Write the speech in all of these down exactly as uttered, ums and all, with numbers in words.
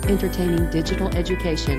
entertaining digital education.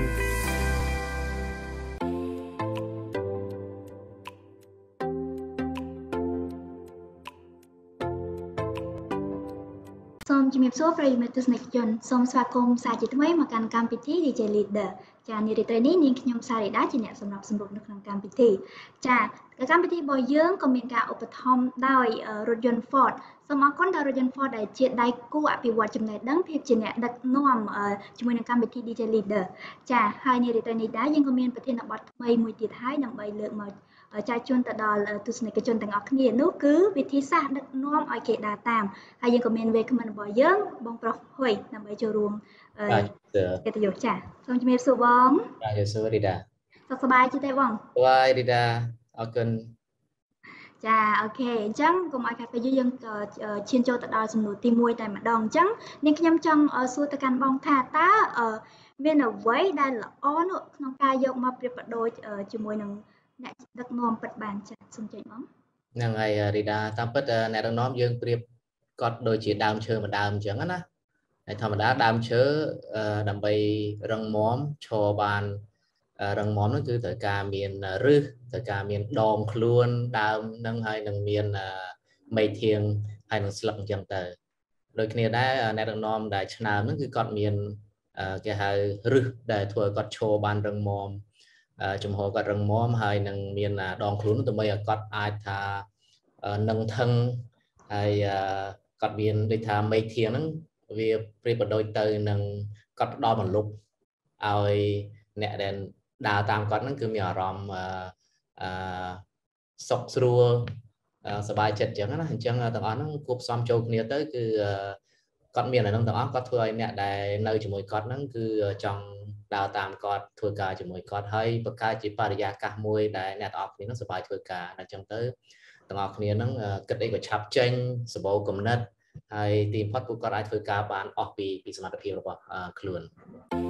សូមជំរាបសួរប្រិយមិត្តទស្សនិកជនសូមស្វាគមន៍សាជាថ្មីមកកាន់កម្មវិធី ឌី джей Leader ចានារីត្រីនេះនាងខ្ញុំសារីតាជាអ្នកសម្របសម្រួលនៅក្នុងកម្មវិធីចាកម្មវិធីរបស់យើងក៏មានការឧបត្ថម្ភដោយរថយន្ត Ford សូមអរគុណដល់រថយន្ត Ford ដែលជាដៃគូអភិវឌ្ឍចំណេះដឹងភាពជាអ្នកដឹកនាំជាមួយនឹងកម្មវិធី ឌី джей Leader ចាហើយនារីត្រីនេះដែរយើងក៏មានប្រធានបទថ្មីមួយទៀតហើយដើម្បីលើកមកចែកជូនទៅដល់ទស្សនិកជនទាំងអស់គ្នានោះគឺវិធីសាស្ត្រដឹកនាំឲ្យគេដើរតាមហើយយើងក៏មានវេទិការបស់យើងបងប្រុសហ៊ុយដើម្បីចូលរួមកិត្តិយសចាសូមជំរាបសួរបងជំរាបសួររីតាសុខសប្បាយទេបងសប្បាយរីតាអរគុណចាអូខេអញ្ចឹងកុំឲ្យខាត់ពេលយើងឈានចូលទៅដល់សំណួរទីមួយតែម្ដងអញ្ចឹងនាងខ្ញុំចង់សួរទៅកាន់បងថាតើមានអ្វីដែលល្អនោះក្នុងការយកមកប្រៀបប្រដូចជាមួយនឹងអ្នកដឹកនាំពិតបានចាសូមចេញបងហ្នឹងហើយរីតាតាមពិតអ្នកដឹកនាំយើងប្រៀបគាត់ដូចជាដើមឈើមួយដើមអញ្ចឹងណាហើយធម្មតាដើមឈើដើម្បីរឹងមាំឈរបានរឹងមាំនោះគឺត្រូវការមានឫសត្រូវការមានដងខ្លួនដើមនឹងហើយនឹងមានមែកធាងហើយនឹងស្លឹកអញ្ចឹងទៅដូចគ្នាដែរអ្នកដឹកនាំដែលឆ្នើមហ្នឹងគឺគាត់មានគេហៅឫសដែលធ្វើឲ្យគាត់ឈរបានរឹងមាំចំហគាត់រឹងមាំហើយនឹងមានដងខ្លួនដើម្បីឲ្យគាត់អាចថានឹងថឹងហើយគាត់មានដូចថាមែកធាងហ្នឹងវាប្រៀបប្រដូចទៅនឹងគាត់ផ្ដល់បន្លប់ឲ្យអ្នកដែលដើរតាមគាត់ហ្នឹងគឺមានអារម្មណ៍អឺសុខស្រួលសប្បាយចិត្តអញ្ចឹងណាអញ្ចឹងទាំងអស់ហ្នឹងគួបផ្សំចូលគ្នាទៅគឺគាត់មានអាហ្នឹងទាំងអស់គាត់ធ្វើឲ្យអ្នកដែលនៅជាមួយគាត់ហ្នឹងគឺចង់ដើរតាមគាត់ធ្វើការជាមួយគាត់ហើយបង្កើតជាបរិយាកាសមួយដែលអ្នកទាំងអស់គ្នាហ្នឹងសប្បាយធ្វើការអញ្ចឹងទៅទាំងអស់គ្នាហ្នឹងគិតអីក៏ឆាប់ចេញសម្បូរគំនិតហើយទីបំផុតពួកគាត់អាចធ្វើការបានអស់ពីពីសមត្ថភាពរបស់ខ្លួន